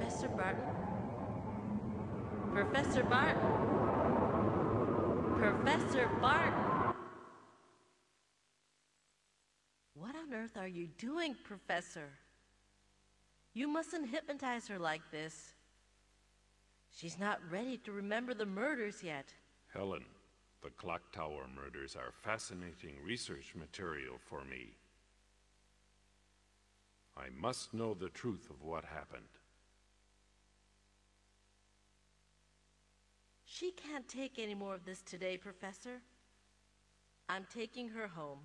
Professor Barton? Professor Barton? Professor Barton! What on earth are you doing, Professor? You mustn't hypnotize her like this. She's not ready to remember the murders yet. Helen, the clock tower murders are fascinating research material for me. I must know the truth of what happened. She can't take any more of this today, Professor. I'm taking her home.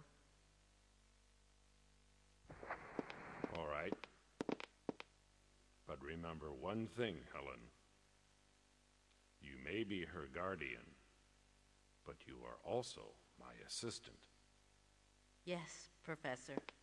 All right. But remember one thing, Helen. You may be her guardian, but you are also my assistant. Yes, Professor.